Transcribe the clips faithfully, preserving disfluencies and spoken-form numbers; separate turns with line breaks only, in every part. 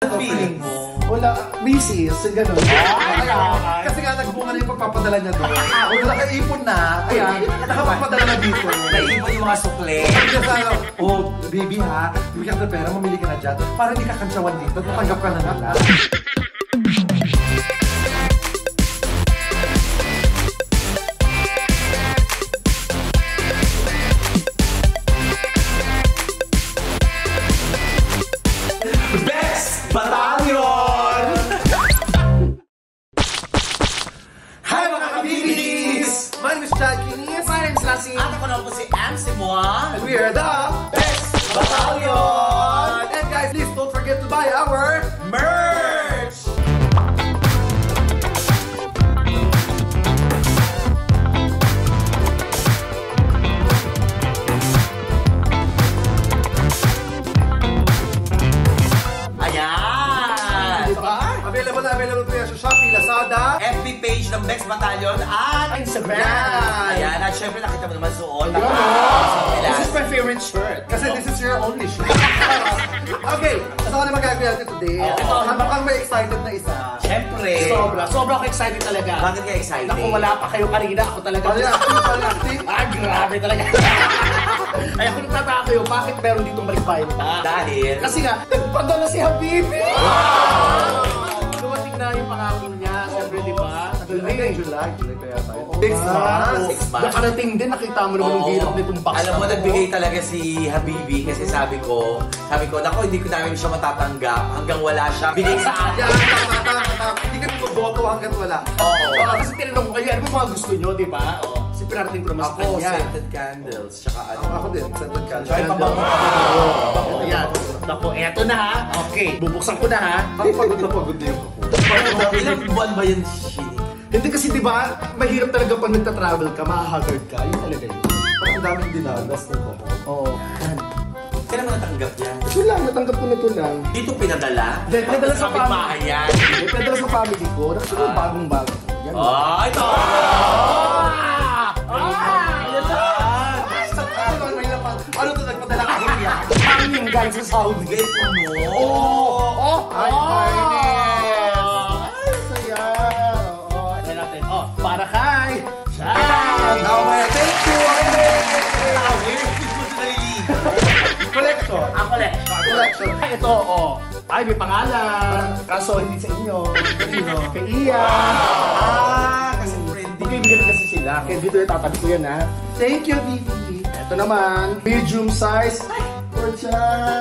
Feeling mo?
Wala, misis, gano'n.
Ah, kasi nga nagbunga na yung pagpapadala niya doon. Wala, nakaipon na. Kaya, nakapagpadala na dito.
Naipon yung mga sukle.
Kaya sa, oh, baby ha, bibigyan ka ng pera, mamili ka na dyan. Para hindi ka kantsawan dito, tatanggap ka na nila.
At ako na po si M C Moa.
And we are the
Best Battalion!
And guys, please don't forget to buy our
merch! Ayan!
Diba? Available na available po yan sa Shopee, Lazada,
F B page ng Best Battalion at
Instagram.
Ayan, at syempre nakita mo naman suot.
This is my favorite shirt.
kasi this is your only shirt. Okay, so ano naman gagawin natin today?
Ito,
mukhang may excited na isa.
Syempre.
Sobra. Sobra ako excited talaga.
Bakit ka excited?
Naku, wala pa kayo kanina. Ako talaga.
Ano yung acting? Ano yung acting?
Ah, grabe talaga. Ay, ako nagtataka kayo, bakit meron ditong balik-bayan pa?
Dahil?
Kasi nga, nagpadala si Habibi! Wow! Dumating na yung pangako niya. Siyempre, di ba?
July, July, July kaya tayo. Six months.
Six months.
Nakarating din, nakita mo naman yung hirap nitong box.
Alam mo, nagbigay talaga si Habibi kasi sabi ko, sabi ko, naku, hindi ko namin siya matatanggap hanggang wala siya. Bigay sa akin.
Yan, tama, tama, tama. Hindi ka boto hanggat wala.
Oo. Oh, kasi tinanong ko kayo, ano ba mga gusto nyo, di ba? Oo. Kasi pinarating ko naman sa
Ako,
kanya.
scented candles, tsaka ano.
Ako, ako din, scented candles.
Tsaka ipabango ka.
Ayan. Naku, eto na ha. Okay, bubuksan ko na ha.
Ako pagod na pagod na yung ako.
Ilang buwan ba yun, Shini?
Hindi kasi di ba, mahirap talaga pag nagta-travel ka, mahahaggard ka. Yun talaga yun.
Ang daming dinagas ng ko.
Oo.
Kailan mo natanggap yan?
Ito lang, natanggap ko na ito lang.
Dito pinadala?
Hindi, pinadala sa
Kapit
family.
bahay yan.
Hindi, pinadala sa family ko. Nakasama yung bagong-bago. Yan.
Ah, ito!
Ah!
Ano ito, nagpadala ka niya?
Ang yung guys sa Saudi.
Gate mo.
Oh! Oh!
Ay, fairness!
Ay, saya! Oo, ano natin? Oh, para kay... Siya!
Okay, thank you! Collector!
Ang collection.
Collection.
Ay, ito, oh. Ay, may pangalan. Kaso, hindi sa inyo. Kay Ian.
Ah, kasi friendly.
Magkaibigan kasi sila. Kaya dito yung tatabi ko yan, ha?
Thank you, B B.
Ito naman, medium size. For Chan.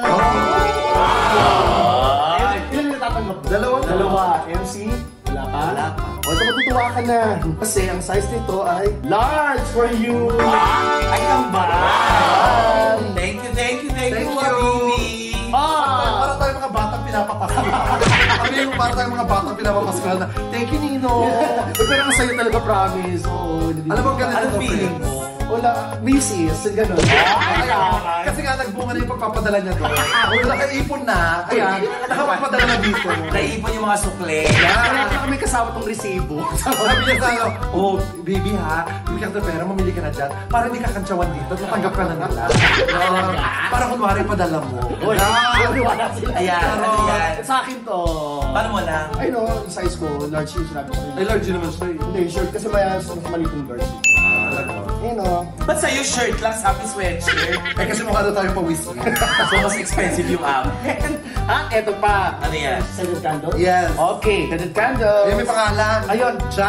Ay!
Ilan na tatanggap?
Dalawa na.
Dalawa. M C? Wala pa?
Wala pa.
O, ito matutuwa ka na. Kasi ang size nito ay large for you.
Ay, ang ba? Thank you, thank you, thank,
Thank
you,
you.
Habibi.
Ah!
Para tayo mga batang pinapapasal. Sabi mo, para tayo mga batang pinapapasal na, thank you, Nino.
Pero ang sa'yo talaga, promise. Oo.
Alam mo, ganito
Ano
to,
feeling
friends.
mo?
Wala, misis, gano'n.
Kaya, kasi nga nagbunga na yung pagpapadala niya doon. Wala, nakaipon na. Kaya, nakapagpadala na dito.
Naipon yung mga sukle.
Kaya kami kasama tong resibo.
Sabi niya sa ano, oh, baby ha, bibigyan ka ng pera, mamili ka na dyan. Para hindi ka kantsawan dito, tatanggap ka na nila. Uh, para kunwari padala mo.
Uy, wala sila.
Ayan, ano yan?
Sa akin to.
Paano mo lang?
Ay no, yung size ko, large yung sinabi ko.
Ay, large naman siya eh.
Hindi, short kasi may mas malitong large. Ayun o.
Ba't sa'yo shirt lang, sabi sweatshirt?
Eh kasi mukha na tayo pa-whiskey.
So, mas expensive yung amin.
Ah, eto pa.
Ano yan?
Scented candle?
Yes.
Okay, scented candle.
Eh, may pangalan.
Ayun.
Siya!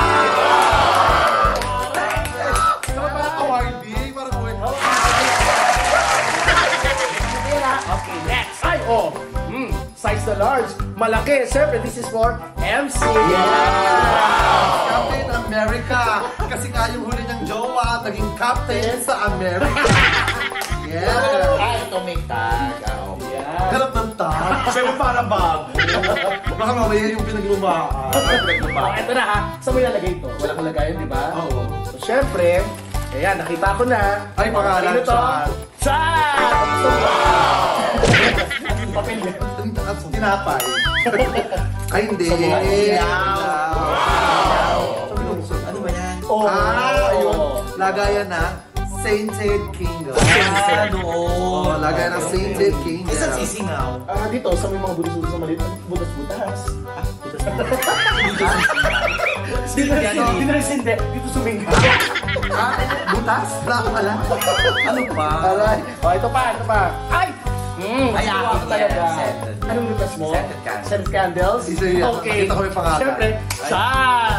Sama parang awarding, parang award.
Okay, next. Ay, oh. Hmm, size na large. Malaki. Siyempre, this is for M C.
Yeah! Captain America! Kasi nga yung huli niyang jowa, naging captain sa America. Yeah!
Ah, ito may tag. Oh, yeah.
Ganap ng tag.
Siyempre parang bago.
Baka mamaya yung pinaglumaan.
Oh, ito na ha. Saan mo ilalagay ito? Walang kalagayan, di ba?
Oo.
So, syempre, ayan, nakita ko na.
Ay, pangalan,
Ano to?
Chan.
Chan! Papel yan.
Tinapay. Ay, hindi.
Wow! Ano ba yan?
Oh,
Ah, yun. Lagayan na. Scented Candle.
Ah,
Oh,
doon.
lagay ng Scented Candle.
Isang sisingaw.
Ah, dito, sa may mga butas-butas sa maliit, butas-butas. Dito na dito na sinde, dito sumingga.
Ah, butas? Wala akong alam.
Ano pa?
Aray. Oh, ito pa, ito pa. Ay! Mm,
Ay,
natuwa
akin
ako talaga.
yan, scented.
Anong lutas mo?
Scented candles.
Scented candles?
Isa yan.
Okay.
Nakita ko yung pangalan.
Siyempre, shot!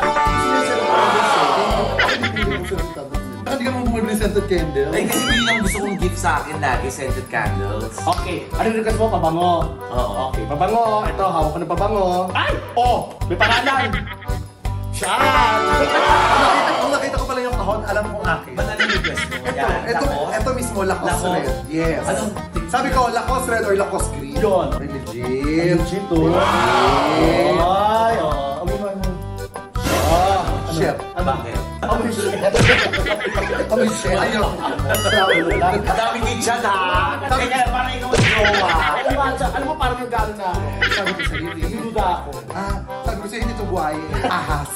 Bakit di ka mo bumili ng scented candle?
Ay, kasi yun ang gusto kong gift sa akin lagi, scented candles.
Okay, anong request mo? Pabango?
Oo.
Okay, pabango. Ito, hawak ko ng pabango. Ay! Oh! May pangalan! Shot!
Kung nakita ko pala yung kahon, alam kong akin.
Ba't anong request mo?
Ito,
Yan,
ito,
tapos?
ito mismo, Lacoste
Lacoste.
Red. Yes.
Anong?
Sabi ko, Lacoste Red or Lacoste Green.
Yun.
Ay, legit.
Legit, oh. Ay, oh. Amoy mo, ano? Ah,
Chef.
Bakit?
amoy shit.
Amoy shit. Ayun.
Ang dami kay Chad ha! Kaya kaya parang ikaw ang jowa.
Oo nga, Jack. Alam mo, parang yung gano'n na ako.
Sabi ko sa'yo, eh.
Niluda ako.
Ah, sabi ko sa'yo, hindi ito buhay. Ahas.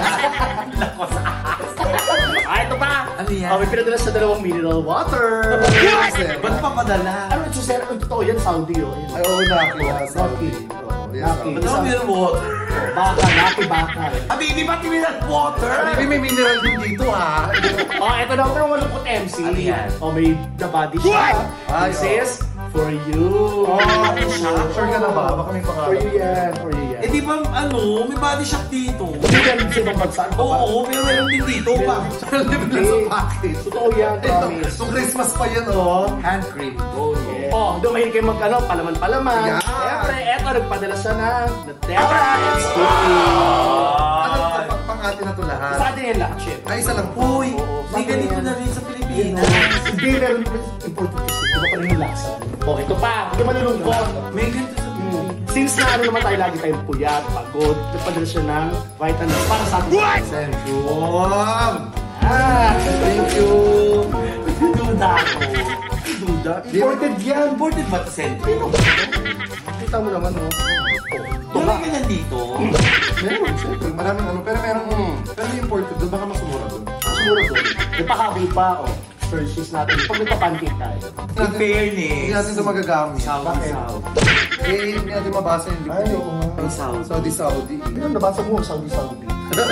Ah, ito pa!
Ano yan?
Oh, may pinadala sa dalawang mineral water.
Yes, eh.
Ba't pa padala?
Ano ito, sir? Ang totoo yan, Saudi, oh. Yan.
Ay, oo, Naki.
Naki.
Yes,
Naki.
Ba't naman mineral water?
Baka, naki, baka.
Abi, di ba mineral water?
Baby, may mineral din dito, ha?
Oh, ito na ako ng malungkot M C.
Ano yan?
Oh, may the body siya.
Ay,
This
oh.
is for you.
Oh, siya? Sure ka na ba? Baka may
For
pangalan.
you yan, for you yan.
Eh di ba ano, may body shop dito?
Hindi yan sa ibang bansa. Ano ba?
Oo, pero meron din dito pa.
Libre lang sa package.
Totoo yan,
Ito,
promise.
itong Christmas pa yan, oh.
Hand cream. Oh, yeah.
Oh, doon mahilig kayo mag, ano, palaman-palaman.
Yeah.
Siyempre, eto, nagpadala siya ng Nutella and Skippy.
Ano ito, pang- pang-atin na ito lahat?
Sa atin yan lahat, shit.
Ay, isa lang po.
Uy,
Oo,
hindi
bakit
ganito
yan?
na rin sa Pilipinas.
Hindi, meron important kasi. Ito pa rin yung lasa. Oh, ito pa. Hindi malulungkot.
May ganito sa Pilipinas.
Since na ano naman tayo lagi tayong puyat, pagod, nagpadala siya ng vitamins para sa atin. What?
Thank you. Wow.
Ah,
Thank you.
Duda ako.
duda. Imported yan.
Imported ba ito, Sentry?
Kita mo naman, oh.
Tulang ka nandito.
Meron, siyempre. Maraming ano. Pero meron, pero yung imported doon, baka masumura doon.
Siguro doon. May pakabil pa, oh. Searches natin. Pag nagpa-pancake tayo.
In fairness.
Hindi natin ito magagamit.
Saudi,
Bakit?
Saudi.
Eh, hindi natin mabasa yung
Ay, oo nga.
Ay, Saudi.
Saudi, Saudi.
Ano, nabasa mo, Saudi-Saudi.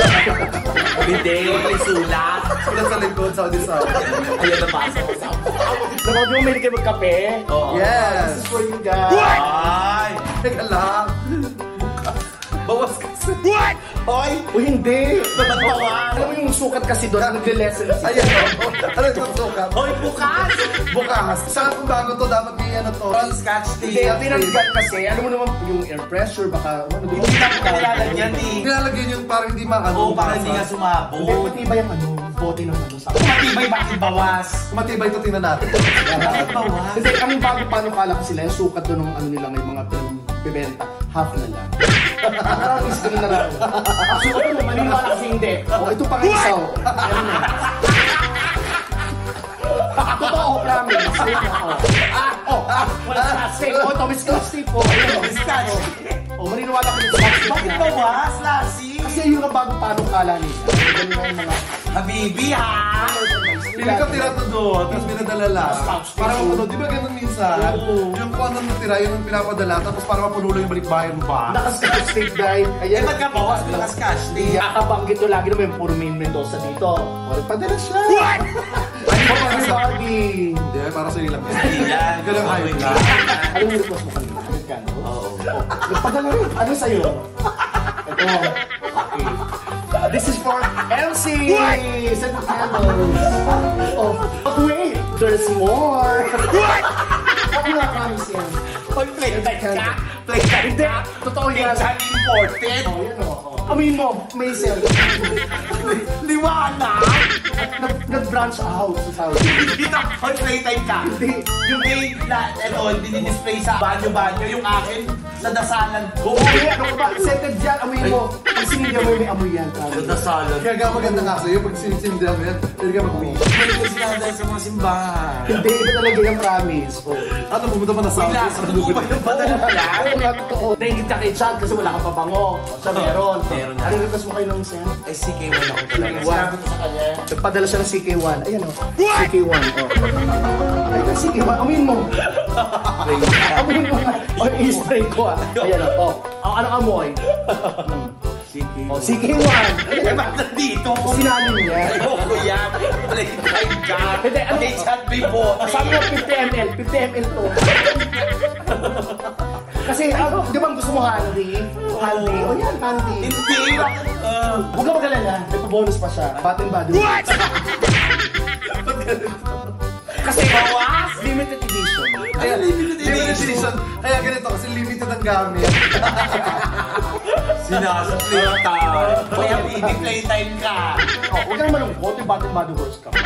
Hindi, may sulat.
Sila sa likod, Saudi, Saudi.
Ayun, nabasa ko. Saudi.
Nakawag mo, may kayo magkape.
Oo.
Yes.
This is for you guys.
Ay!
Teka lang.
Bawas kasi. What? Hoy!
O hindi.
Ba't bawas?
Alam mo yung sukat kasi doon, nagle-lesson si
Ayan, oh. Ano itong sukat?
Hoy, bukas!
Bukas. Saan kung bago to, dapat may ano to.
Scotch
Hindi,
tape.
ang tinanggal kasi, alam mo naman yung air pressure, baka ano doon.
Hindi na ko nilalagyan eh.
Nilalagyan yun para hindi maano.
Oo, para hindi nga
Hindi,
sumabot.
pati ba yung ano, bote ng ano sa
Matibay, bakit bawas?
Matibay ito, tingnan natin.
Bakit bawas?
Kasi kaming bago paano kala ko sila, yung sukat doon ng ano nila may mga pinabibenta, half na lang. Promise, ganun na lang. So, ano, maniniwala kasi hindi. O, ito pa nga isa, o. Ayan na. Totoo, promise. Ayun na, o. Ah, oh, ah, wala scotch tape. O, ito, may scotch tape, o. Ayun, o.
Scotch.
O, maniniwala ko yung scotch tape
Bakit
na.
bawas, Lassie?
Kasi yun ang bago paano kala nila. Ganun na yung mga...
Habibi, ha?
Pili ka tira to doon, tapos pinadala lang.
Scotch tape.
Para mapuno, di ba ganun minsan?
Oo.
Yung kung ano natira, yun ang pinapadala, tapos para mapuno lang yung balikbayan ba?
Naka-scotch tape, guys.
Eh,
Ayan.
ba't ka bawas? Naka-scotch tape.
Nakabanggit to lagi naman yung puro main Mendoza dito. O, padala siya. What?
Ay, pa para sa...
Everybody.
Hindi, para sa ilang.
Hindi yan.
Ganun ang hype lang.
Ano yung request mo kanina? Amerikano?
Oo.
Oh, nagpadala rin. Ano sa'yo? Ito. Okay. This is for M C! Send the candles. Oh, but wait! There's more! What? Ano nga promise yan?
Hoy, play type ka? Play type
Hindi!
ka?
Totoo yan!
Minsan imported.
Oh, yan o. Oh. Amin mo, may sale.
Liwanag.
Nag- Nag-branch out sa Saudi.
Dito, hoy, play type ka.
Hindi.
Yung may, na, ano, dinidisplay sa banyo-banyo, yung akin, sa dasalan ko.
Okay, ano ka ba? Scented dyan, amoyin mo. Pag sinigyan mo, may amoy yan.
Sa dasalan.
Kaya nga maganda nga sa'yo pag sinisindihan mo yan, pwede ka mag-uwi.
Hindi ko sinadal sa mga simbahan.
Hindi, iba talaga yung promise. Oh.
Ano, pumunta pa na sa
Bigla, sa totoo ba yung padala lang?
Ano nga totoo? Tingin ka kay Chad kasi wala kang pabango. Siya meron.
Meron na.
Ano request mo kayo ng scent?
Ay, C K one ako talaga.
Sinabi ko sa kanya. Nagpadala siya ng C K one. Ayan o. C K one. Oh. Ay, C K one. Amin mo. Amin mo nga. O, i-spray ko ah. Ayan o. Oh. Oh, ano amoy?
C K one.
Oh, C K one.
Eh, ba't nandito?
Sinalin niya.
Ayoko yan. Playtime ka.
Hindi, ano?
Kay Chat before.
Sabi mo fifty milliliters. fifty milliliters to. Kasi, ano, di ba gusto mo handy? Handy. O yan, handy.
Hindi. Uh,
Huwag ka magalala. May bonus pa siya. Bath and Body Works. Kasi bawas, limited edition.
Ay, limited
Limited
edition.
edition. Kaya ganito, kasi limited ang gamit.
Sinasa playtime. Kaya baby playtime ka.
Oh, huwag ka naman malungkot, yung Bath and Body Works ka pa.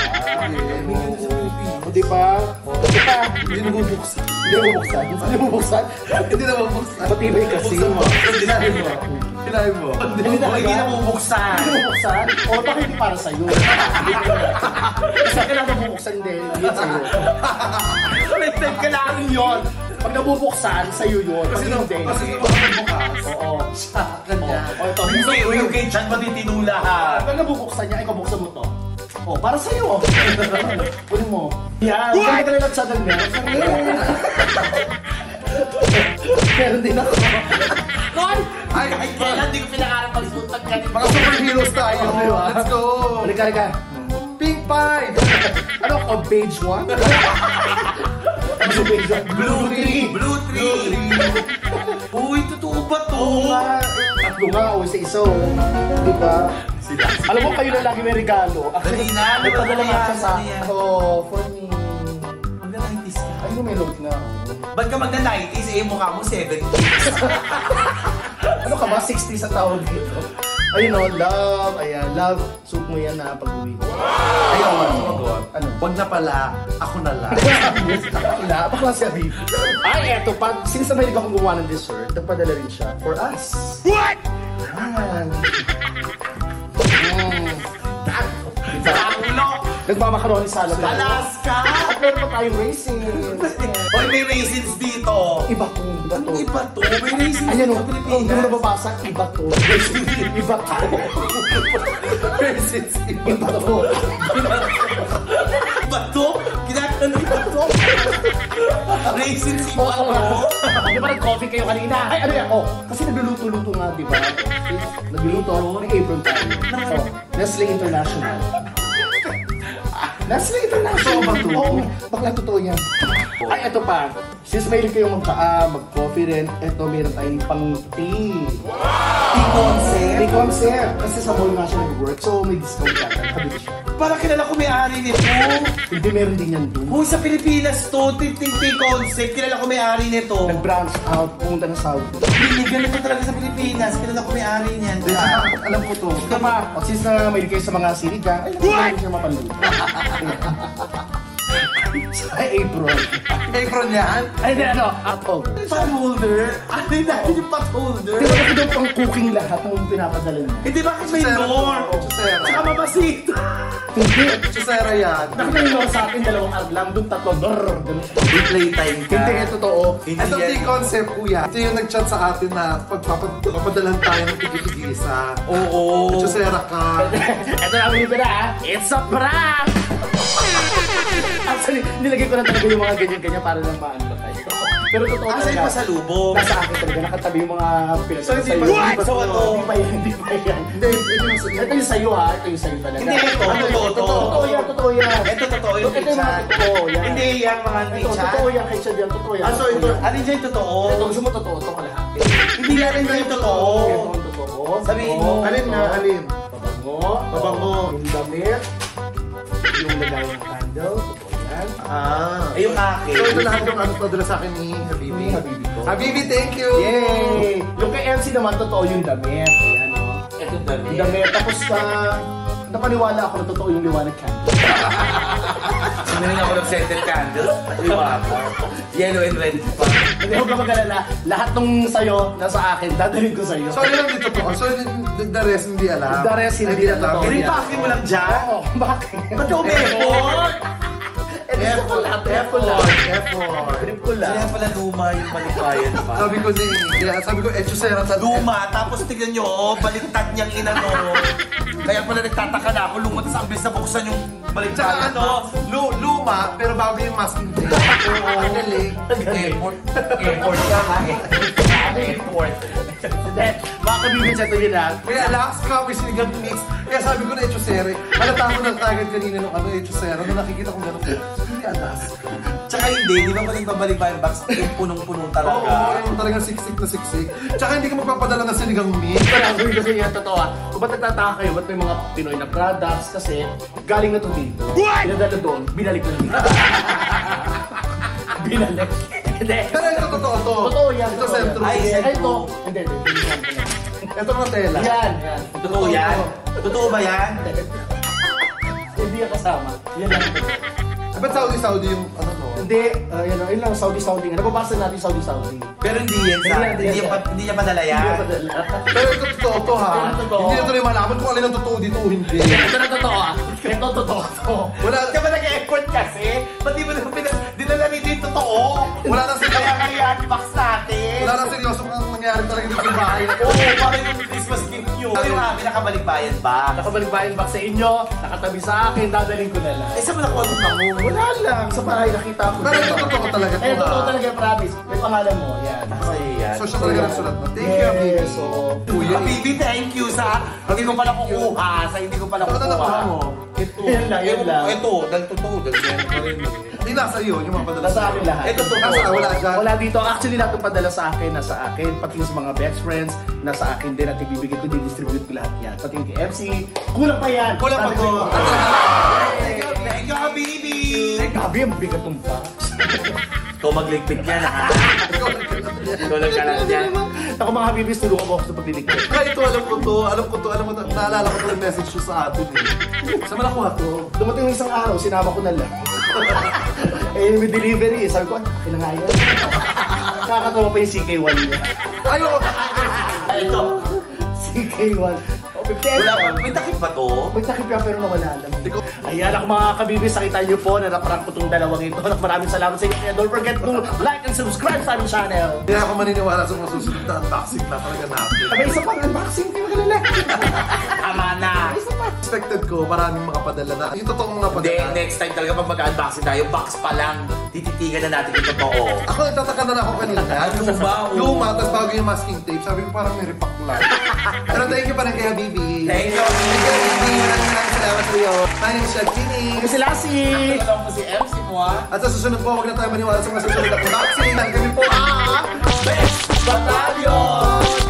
O, di ba? O, di ba?
Hindi nabubuksan.
Hindi mo buksan. Hindi mo buksan.
Hindi nabubuksan.
Matibay kasi.
Buksan mo. Kinahin mo. Kinahin mo.
Hindi talaga.
Hindi na bubuksan.
Hindi mo buksan. O, bakit hindi para sa'yo? Kasi kailangan bubuksan din. Hindi sa'yo.
Playtime ka lang yun.
Pag nabubuksan, sa'yo yun.
Kasi
Pag
nung
hindi.
kasi nung bukas.
Oo.
Siya, kanya.
O, ito.
Gusto ko yung kay Chan matitino lahat.
Pag nabubuksan niya, ikaw buksan mo to. Oh, para sa'yo. Kunin mo. Yan. Huwag ka talaga sa dal meron. Meron din ako. Kon!
Ay, ay, kailan di ko pinakarap pagsutan ka.
Mga superheroes tayo.
Okay, ba?
Let's go.
Halika, halika.
Pink pie.
Ano ako? Beige one? Ano sa beige one?
Blue tree. Blue tree. Uy, totoo ba to?
Oo nga. Tatlo nga o isa-isa. Di ba? Alam mo, kayo na lagi may regalo.
Dali na,
nagpadala nga siya sa...
ano yan?
Oh, for me.
Magna-nineties ka.
Ay, may load na.
Ba't ka magna-nineties? Eh, mukha mo seventies.
Ano ka ba? sixty sa tawag dito. Ayun o, love. Ayan, love. Suit mo yan na pag-uwi ko.
Ayaw, sumagot.
Ano?
Wag na pala, ako na lang.
Ila, bakla siya, babe. Ay, eto, pag since na mahilig akong gumawa ng dessert, nagpadala rin siya for us. What? Ayan. Mm.
Ulo!
Nagmamakaroni salad.
Alaska!
At meron pa tayong raisins.
Hoy, may raisins dito.
Iba to, iba to.
Iba to. May raisins
Ayan
dito
o,
sa
oh, hindi
Pilipinas.
mo nababasa, iba to. Iba to.
Raisins,
Iba to.
Iba to? Kinakaano iba to? Raisins iba
Oo nga.
to?
Di ba nag-coffee kayo kanina? Ay, ano yan? Oh, kasi nagluluto-luto nga, di ba? Nagluluto, may apron tayo. Oh, Nestle International. Nestle International ba ito? Oo, bakla totoo yan. Ay, eto pa. Since mahilig kayong magpaa, mag-coffee rin, eto meron tayong pang-tea.
Tea concept?
Tea concept. Kasi sa mall nga siya nag-work, so may discount ka. Kabili siya.
Para kilala ko may-ari nito.
Hindi meron din yan doon.
Uy, sa Pilipinas to, ting tea concept. Kilala ko may-ari nito.
Nag-branch out, pumunta ng Saudi.
Binigan ito talaga sa Pilipinas. Kilala ko may-ari niyan.
alam ko to.
Ito pa, o since na mahilig kayo sa mga siliga, ay naman siya mapanluto. Ay, apron.
Apron yan?
Ay, hindi, ano, at all.
Pot holder? Ano yung natin yung pot holder?
Di ba kasi daw pang cooking lahat ng pinapadala niya?
Hindi, bakit may
Chusera to.
lore?
Chusera.
Tsaka mabasito.
Hindi.
Chusera yan.
Nakita yung lore sa akin, dalawang ad lang, doon tatlo, brrr, ganun.
Di playtime ka.
Hindi, ito totoo.
Hindi
Ito
yan.
tea concept, kuya. Ito yung nag-chat sa atin na pagpapadalan tayo ng tigil-tigisa.
Oo.
Chusera ka.
Ito na, ko na, ah. It's a prank! Actually, nilagay ko na talaga yung mga ganyan-ganyan para lang maano ba tayo. Pero totoo
Asa yung pasalubong?
Nasa akin talaga, nakatabi yung mga pinag
So, hindi pa-
What?
so, ano?
Hindi pa yan, hindi pa yan.
Hindi, ito yung sa'yo.
Ito yung sa'yo ha, ito yung sa'yo talaga.
Hindi, ito.
Ano,
Totoo to.
Totoo yan, totoo yan.
Ito totoo yung
Ito yung mga
chat.
totoo yan.
Hindi yan mga
Ito,
chat.
totoo yan kay Chad yan, totoo yan.
Ah, so ito,
Totoo yan.
alin dyan yung totoo?
Ito, gusto mo totoo, ito kalahati.
Hindi yan rin yung totoo.
Ito ang totoo.
Sabihin mo.
Totoo.
Alin nga, alin?
Babango.
Babango.
Yung damit. Yung lagay ng candle. Totoo yan.
Ah.
Eh, yung akin.
So ito lahat yung ano padala sa akin ni Habibi.
Ni Habibi ko.
Habibi, thank you!
Yay! Yung kay M C naman, totoo yung damit. Ayan o.
Ito dali.
Yung damit. Tapos, uh, napaniwala ako na totoo yung liwanag candle.
Bumili ako ng scented candles. Liwaga. Yellow and red pa.
Hindi ko mag-alala. Lahat ng sayo nasa akin, dadalhin ko sa'yo.
So, yun lang dito po. So, the rest hindi alam.
The rest hindi
alam.
alam.
Pinipaki mo lang dyan?
Oo, bakit?
Ba't ka umeport?
Effort, effort lang.
Effort.
Trip ko lang.
Kaya pala luma yung balikbayan pa.
Sabi ko ni, kaya sabi ko, eto sera sa
Luma, tapos tignan nyo, oh, baliktad niyang inano. Kaya pala nagtataka na ako, luma, tapos ang bilis na buksan yung
Tsaka
balikbayan.
ano, lu luma, pero bago yung masking tape. Oo, galing.
Airport. Airport ka ha eh. Airport.
Then, mga kabibig sa ito yun lang.
Kaya last copy sinigang mix. Kaya sabi ko na eto sera. Halata ko ng tagad kanina nung ano, eto sera. Nung nakikita ko gano'n, hindi alas.
Tsaka hindi, di ba pa nagbabalik-bayan box? Yung punong-puno talaga.
Oo, yung talagang siksik na siksik. Tsaka hindi ka magpapadala ng sinigang mix.
Ito lang, gawin kasi yung totoo ah. Kung ba't nagtataka kayo, ba't may mga Pinoy na products? Kasi galing na ito dito. Pinadala doon, binalik na dito. Binalik. Hindi.
Pero ito totoo to.
Totoo yan.
Ito
totoo
sentro.
yan.
Ay,
Ay,
sentro.
ito. Hindi, hindi. hindi.
Ito na tela.
Yan, yan.
Totoo yan? Totoo ba yan?
Hindi yan kasama. Yan lang.
Ba't Saudi-Saudi yung ano no?
Hindi, uh, yun, yun lang, Saudi-Saudi. Nababasa natin Saudi-Saudi.
Pero hindi yan sa...
Hindi yan,
Hindi
hindi
yan
yan.
pa- hindi niya padala yan.
Hindi padala.
Pero ito totoo to ha.
Ito totoo.
Hindi ito rin malaman kung alin ang totoo dito o hindi.
Ito na totoo ah. Ito totoo to.
Wala,
Ka ba nag-effort kasi? Ba't di mo na pinag... Dinala ni din totoo?
wala na sila.
Kaya kaya unbox natin.
Wala na seryoso kung anong nangyari talaga dito sa bahay na to.
Oo, parang yung Christmas gift nyo. Ano yung amin nakabalik-bayan ba?
Nakabalik-bayan back sa inyo, nakatabi sa akin, dadalhin ko na lang.
Eh, saan mo nakuha ng pango?
Wala lang, sa bahay nakita ko.
Pero ito totoo talaga to
Eh, totoo
ha.
talaga, promise. May pangalan mo, yan.
Sa'yo yan.
So siya talaga nagsulat na. Thank you, Habibi.
Yes, so...
Kuya,
Habibi, thank you sa... Hindi ko pala kukuha. Sa hindi ko pala
Ano na nakuha
kukuha.
mo?
Ito.
Yan lang, yan lang.
Ito, dahil totoo. Dahil meron pa rin.
Hindi nasa iyo, yung mga padala
Nasa akin lahat.
Ito, totoo.
Nasa wala dyan.
Wala dito. Actually, lahat ng padala sa akin, nasa akin. Pati yung sa mga best friends, nasa akin din. At ibibigay ko, di-distribute ko lahat yan. Pati yung kay F C, kulang pa yan.
Kulang pa
Sabi
to.
ko,
Thank you, thank you, Habibi!
Eh, gabi, ang bigat ng box.
Ikaw magligpit yan, ha? Ikaw nagkalat yan.
Ako mga habibis, tulungan mo ako sa pagliligpit.
Kaya ito, alam ko to, alam ko to, alam mo to, naalala ko to yung message ko sa atin eh. Saan mo nakuha to?
Dumating yung isang araw, sinama ko na lang. eh, may delivery. Sabi ko, ah, kinangaya. Nakakatawa pa yung C K one niya.
Ayaw!
Ito.
C K one. Oh, fifty
Wala pa.
pesos.
May takip ba to?
May takip yan pero nawala lang. Ayan ako mga kabibis, nakita niyo po na naprank ko itong dalawang ito. Maraming salamat sa inyo. Kaya don't forget to like and subscribe sa aming channel.
Hindi ako maniniwala sa mga susunod na unboxing na talaga natin.
Sabay isa pang unboxing, hindi magalala.
Tama na.
Isa pa.
Expected ko, maraming mga padala na. Yung totoong mga
Hindi,
padala.
next time talaga pag mag-unboxing tayo, box pa lang. Tititigan na natin yung totoo.
Ako nagtataka na lang ako kanina.
Luma, oh.
Luma, tapos bago yung masking tape. Sabi ko parang may repack lang. Pero thank you pa rin kay Habibi.
Thank you,
Thank you, Habibi. Maraming maraming salamat sa iyo. My name is Shad Kini.
Ako si Lassie.
Alam mo si M C mo, ha?
At sa susunod po, huwag na tayo maniwala sa mga susunod na unboxing. Kami po ah!
Best Battalion!